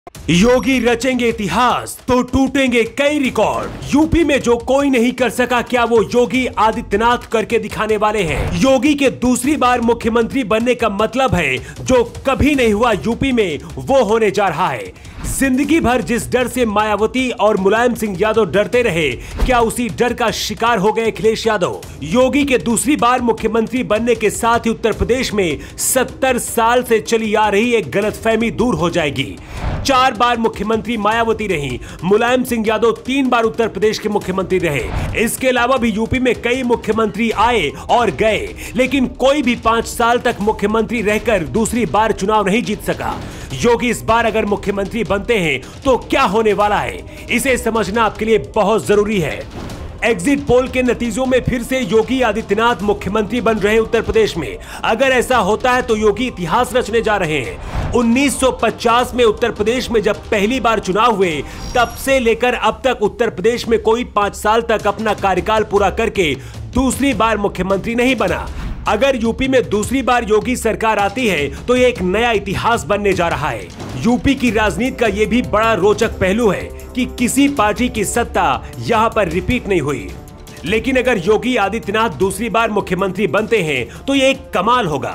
योगी रचेंगे इतिहास तो टूटेंगे कई रिकॉर्ड। यूपी में जो कोई नहीं कर सका, क्या वो योगी आदित्यनाथ करके दिखाने वाले हैं। योगी के दूसरी बार मुख्यमंत्री बनने का मतलब है जो कभी नहीं हुआ यूपी में वो होने जा रहा है। जिंदगी भर जिस डर से मायावती और मुलायम सिंह यादव डरते रहे, क्या उसी डर का शिकार हो गए अखिलेश यादव। योगी के दूसरी बार मुख्यमंत्री बनने के साथ ही उत्तर प्रदेश में 70 साल से चली आ रही एक गलतफहमी दूर हो जाएगी। 4 बार मुख्यमंत्री मायावती रही, मुलायम सिंह यादव 3 बार उत्तर प्रदेश के मुख्यमंत्री रहे। इसके अलावा भी यूपी में कई मुख्यमंत्री आए और गए, लेकिन कोई भी 5 साल तक मुख्यमंत्री रहकर दूसरी बार चुनाव नहीं जीत सका। योगी इस बार अगर मुख्यमंत्री बनते हैं तो क्या होने वाला है, इसे समझना आपके लिए बहुत जरूरी है। एग्जिट पोल के नतीजों में फिर से योगी आदित्यनाथ मुख्यमंत्री बन रहे उत्तर प्रदेश में। अगर ऐसा होता है तो योगी इतिहास रचने जा रहे हैं। 1950 में उत्तर प्रदेश में जब पहली बार चुनाव हुए, तब से लेकर अब तक उत्तर प्रदेश में कोई 5 साल तक अपना कार्यकाल पूरा करके दूसरी बार मुख्यमंत्री नहीं बना। अगर यूपी में दूसरी बार योगी सरकार आती है तो ये एक नया इतिहास बनने जा रहा है। यूपी की राजनीति का ये भी बड़ा रोचक पहलू है कि किसी पार्टी की सत्ता यहाँ पर रिपीट नहीं हुई। लेकिन अगर योगी आदित्यनाथ दूसरी बार मुख्यमंत्री बनते हैं तो ये एक कमाल होगा।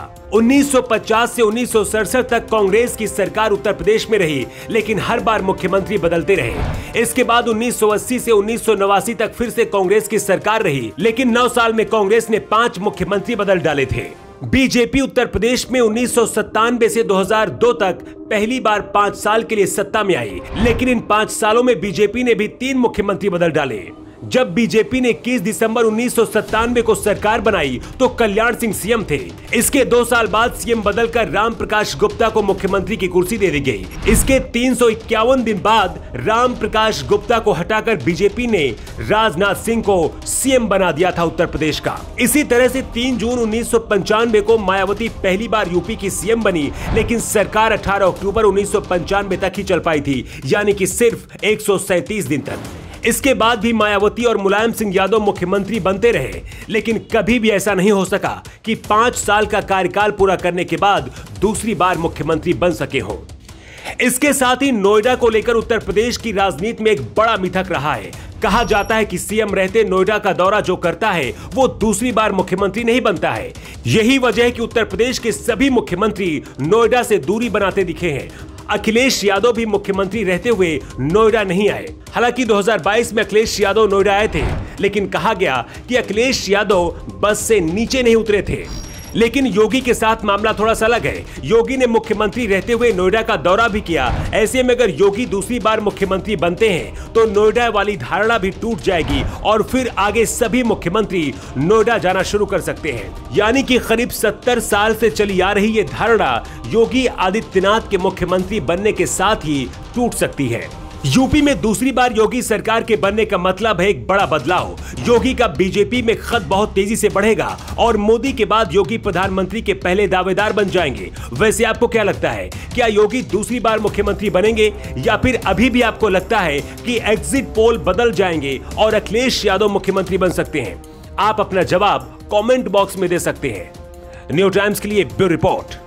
1950 से 1967 तक कांग्रेस की सरकार उत्तर प्रदेश में रही, लेकिन हर बार मुख्यमंत्री बदलते रहे। इसके बाद 1980 से 1989 तक फिर से कांग्रेस की सरकार रही, लेकिन 9 साल में कांग्रेस ने 5 मुख्यमंत्री बदल डाले थे। बीजेपी उत्तर प्रदेश में 1997 से 2002 तक पहली बार 5 साल के लिए सत्ता में आई, लेकिन इन 5 सालों में बीजेपी ने भी 3 मुख्यमंत्री बदल डाले। जब बीजेपी ने 21 दिसंबर 1997 को सरकार बनाई तो कल्याण सिंह सीएम थे। इसके 2 साल बाद सीएम बदलकर राम प्रकाश गुप्ता को मुख्यमंत्री की कुर्सी दे दी गई। इसके 351 दिन बाद राम प्रकाश गुप्ता को हटाकर बीजेपी ने राजनाथ सिंह को सीएम बना दिया था उत्तर प्रदेश का। इसी तरह से 3 जून 1995 को मायावती पहली बार यूपी की सीएम बनी, लेकिन सरकार 18 अक्टूबर 1995 तक ही चल पाई थी, यानी कि सिर्फ 137 दिन तक। इसके बाद भी मायावती और मुलायम सिंह यादव मुख्यमंत्री बनते रहे, लेकिन कभी भी ऐसा नहीं हो सका कि 5 साल का कार्यकाल पूरा करने के बाद दूसरी बार मुख्यमंत्री बन सके हो। इसके साथ ही नोएडा को लेकर उत्तर प्रदेश की राजनीति में एक बड़ा मिथक रहा है। कहा जाता है कि सीएम रहते नोएडा का दौरा जो करता है वो दूसरी बार मुख्यमंत्री नहीं बनता है। यही वजह है कि उत्तर प्रदेश के सभी मुख्यमंत्री नोएडा से दूरी बनाते दिखे हैं। अखिलेश यादव भी मुख्यमंत्री रहते हुए नोएडा नहीं आए। हालांकि 2022 में अखिलेश यादव नोएडा आए थे, लेकिन कहा गया कि अखिलेश यादव बस से नीचे नहीं उतरे थे। लेकिन योगी के साथ मामला थोड़ा सा अलग है। योगी ने मुख्यमंत्री रहते हुए नोएडा का दौरा भी किया। ऐसे में अगर योगी दूसरी बार मुख्यमंत्री बनते हैं तो नोएडा वाली धारणा भी टूट जाएगी और फिर आगे सभी मुख्यमंत्री नोएडा जाना शुरू कर सकते हैं। यानी कि करीब 70 साल से चली आ रही ये धारणा योगी आदित्यनाथ के मुख्यमंत्री बनने के साथ ही टूट सकती है। यूपी में दूसरी बार योगी सरकार के बनने का मतलब है एक बड़ा बदलाव। योगी का बीजेपी में खत बहुत तेजी से बढ़ेगा और मोदी के बाद योगी प्रधानमंत्री के पहले दावेदार बन जाएंगे। वैसे आपको क्या लगता है, क्या योगी दूसरी बार मुख्यमंत्री बनेंगे या फिर अभी भी आपको लगता है कि एग्जिट पोल बदल जाएंगे और अखिलेश यादव मुख्यमंत्री बन सकते हैं? आप अपना जवाब कमेंट बॉक्स में दे सकते हैं। न्यू टाइम्स के लिए ब्यूरो रिपोर्ट।